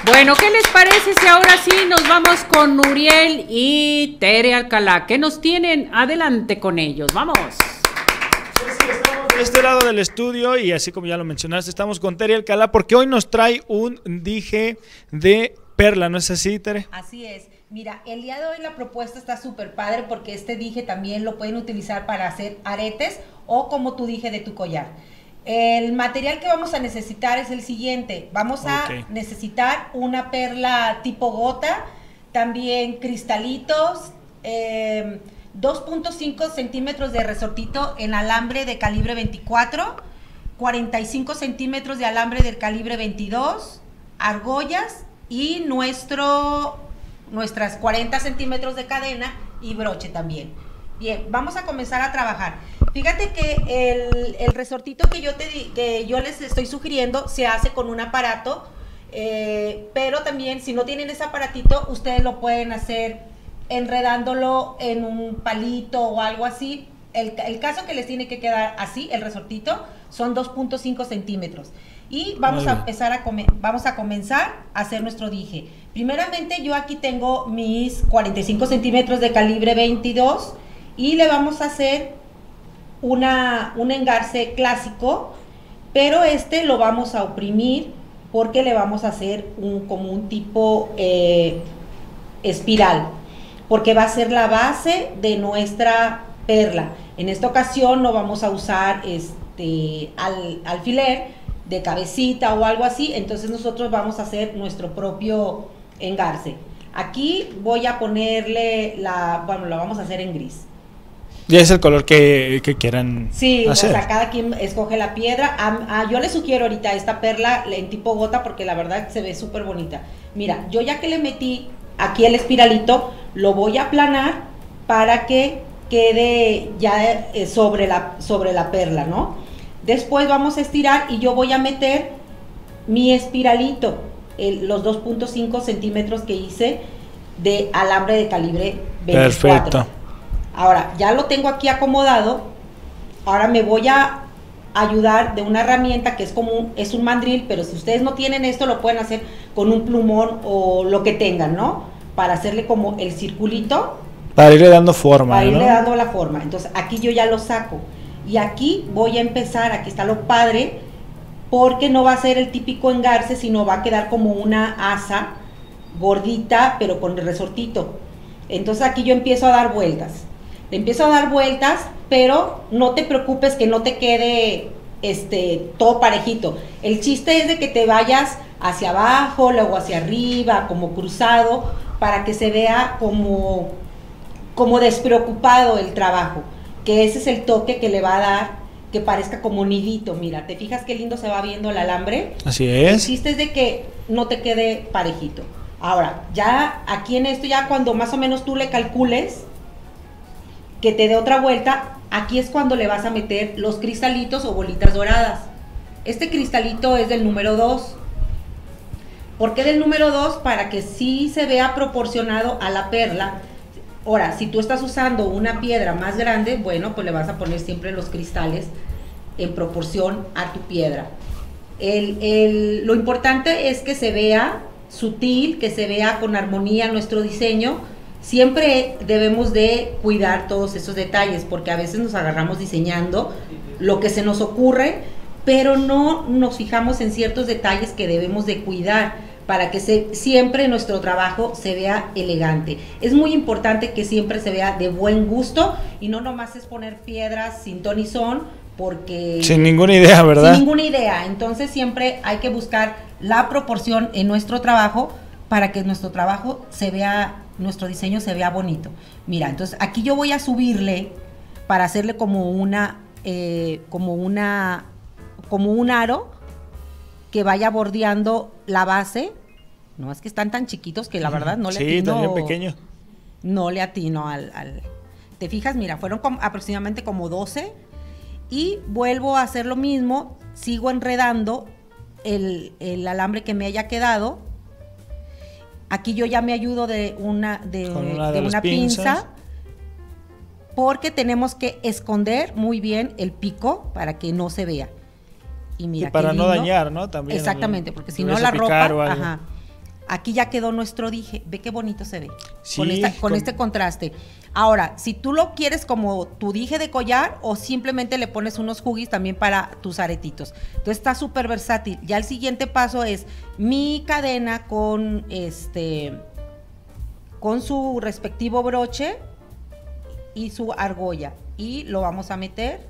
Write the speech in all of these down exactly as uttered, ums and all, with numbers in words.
Bueno, ¿qué les parece si ahora sí nos vamos con Nuriel y Tere Alcalá? ¿Qué nos tienen? Adelante con ellos, vamos. Sí, sí, estamos de este lado del estudio y así como ya lo mencionaste, estamos con Tere Alcalá porque hoy nos trae un dije de perla, ¿no es así, Tere? Así es. Mira, el día de hoy la propuesta está súper padre porque este dije también lo pueden utilizar para hacer aretes o como tu dije de tu collar. El material que vamos a necesitar es el siguiente. Vamos a okay. necesitar una perla tipo gota, también cristalitos, eh, dos punto cinco centímetros de resortito en alambre de calibre veinticuatro, cuarenta y cinco centímetros de alambre del calibre veintidós, argollas y nuestro, nuestras cuarenta centímetros de cadena y broche también. Bien, vamos a comenzar a trabajar. Fíjate que el, el resortito que yo, te di, que yo les estoy sugiriendo se hace con un aparato, eh, pero también si no tienen ese aparatito, ustedes lo pueden hacer enredándolo en un palito o algo así. El, el caso que les tiene que quedar así, el resortito, son dos punto cinco centímetros. Y vamos a empezar a, come, vamos a comenzar a hacer nuestro dije. Primeramente yo aquí tengo mis cuarenta y cinco centímetros de calibre veintidós y le vamos a hacer Una, un engarce clásico, pero este lo vamos a oprimir porque le vamos a hacer un, como un tipo eh, espiral, porque va a ser la base de nuestra perla. En esta ocasión no vamos a usar este al, alfiler de cabecita o algo así, entonces nosotros vamos a hacer nuestro propio engarce. Aquí voy a ponerle la, bueno, lo vamos a hacer en gris. Y es el color que, que quieran sí, hacer. O sea, cada quien escoge la piedra. A, a, yo le sugiero ahorita esta perla en tipo gota porque la verdad se ve súper bonita. Mira, yo ya que le metí aquí el espiralito, lo voy a aplanar para que quede ya eh, sobre, la, sobre la perla, ¿no? Después vamos a estirar y yo voy a meter mi espiralito, el, los dos punto cinco centímetros que hice de alambre de calibre veinticuatro. Perfecto. Ahora, ya lo tengo aquí acomodado, ahora me voy a ayudar de una herramienta que es como un, es un mandril, pero si ustedes no tienen esto, lo pueden hacer con un plumón o lo que tengan, ¿no? Para hacerle como el circulito. Para irle dando forma, Para irle ¿no? dando la forma. Entonces, aquí yo ya lo saco. Y aquí voy a empezar, aquí está lo padre, porque no va a ser el típico engarce, sino va a quedar como una asa gordita, pero con el resortito. Entonces, aquí yo empiezo a dar vueltas. Le empiezo a dar vueltas, pero no te preocupes que no te quede este, todo parejito. El chiste es de que te vayas hacia abajo, luego hacia arriba, como cruzado, para que se vea como, como despreocupado el trabajo, que ese es el toque que le va a dar, que parezca como nidito. Mira, ¿te fijas qué lindo se va viendo el alambre? Así es. El chiste es de que no te quede parejito. Ahora, ya aquí en esto, ya cuando más o menos tú le calcules, que te dé otra vuelta, aquí es cuando le vas a meter los cristalitos o bolitas doradas. Este cristalito es del número dos. ¿Por qué del número dos? Para que sí se vea proporcionado a la perla. Ahora, si tú estás usando una piedra más grande, bueno, pues le vas a poner siempre los cristales en proporción a tu piedra. El, el, lo importante es que se vea sutil, que se vea con armonía nuestro diseño. Siempre debemos de cuidar todos esos detalles porque a veces nos agarramos diseñando lo que se nos ocurre, pero no nos fijamos en ciertos detalles que debemos de cuidar para que se, siempre nuestro trabajo se vea elegante. Es muy importante que siempre se vea de buen gusto y no nomás es poner piedras sin ton y son porque... Sin ninguna idea, ¿verdad? Sin ninguna idea. Entonces siempre hay que buscar la proporción en nuestro trabajo para que nuestro trabajo se vea, nuestro diseño se vea bonito. Mira, entonces aquí yo voy a subirle para hacerle como una, eh, como una, como un aro que vaya bordeando la base. No, es que están tan chiquitos que la verdad no le sí, atino. también pequeño. No le atino al, al... ¿Te fijas? Mira, fueron como, aproximadamente como doce. Y vuelvo a hacer lo mismo, sigo enredando el, el alambre que me haya quedado. Aquí yo ya me ayudo de una, de, una, de de una pinzas. pinza, porque tenemos que esconder muy bien el pico para que no se vea. Y, mira, y para qué no lindo. dañar, ¿no? También. Exactamente, porque si no la ropa, ajá, aquí ya quedó nuestro dije. Ve qué bonito se ve. Sí, con, esta, con, con este contraste. Ahora, si tú lo quieres como tu dije de collar o simplemente le pones unos huggies también para tus aretitos. Entonces está súper versátil. Ya el siguiente paso es mi cadena con este con su respectivo broche y su argolla. Y lo vamos a meter.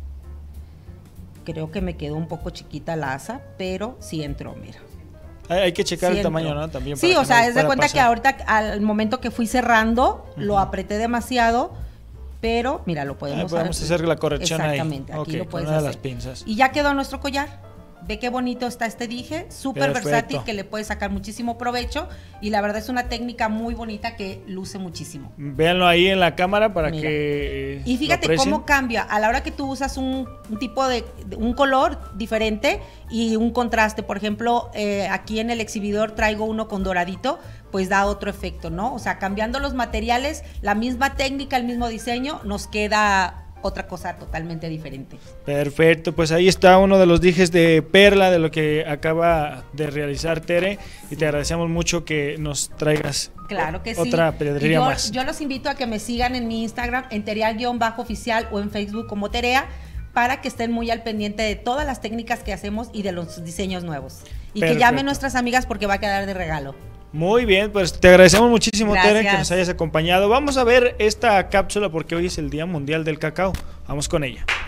Creo que me quedó un poco chiquita la asa, pero sí entró, mira. Hay, hay que checar Sí el tamaño, entró. ¿no? También. Sí, para o que sea, no es de pueda cuenta pasar. que ahorita al momento que fui cerrando, Uh-huh. lo apreté demasiado, pero mira, lo podemos, Ah, podemos hacer la corrección ahí. Exactamente, aquí Ok, lo con puedes una de hacer. las pinzas. Y ya quedó nuestro collar. Ve qué bonito está este dije, súper Perfecto. versátil, que le puedes sacar muchísimo provecho y la verdad es una técnica muy bonita que luce muchísimo. Véanlo ahí en la cámara para Mira. que eh, Y fíjate lo aprecien. cómo cambia a la hora que tú usas un, un tipo de, de- un color diferente y un contraste. Por ejemplo, eh, aquí en el exhibidor traigo uno con doradito, pues da otro efecto, ¿no? O sea, cambiando los materiales, la misma técnica, el mismo diseño, nos queda otra cosa totalmente diferente. Perfecto, pues ahí está uno de los dijes de perla de lo que acaba de realizar Tere y te agradecemos mucho que nos traigas Claro que sí. otra pedrería yo, más. Yo los invito a que me sigan en mi Instagram, en Terial-oficial o en Facebook como Terea, para que estén muy al pendiente de todas las técnicas que hacemos y de los diseños nuevos. Y Perfecto. que llamen nuestras amigas porque va a quedar de regalo. Muy bien, pues te agradecemos muchísimo, Gracias. Tere, que nos hayas acompañado. Vamos a ver esta cápsula porque hoy es el Día Mundial del Cacao. Vamos con ella.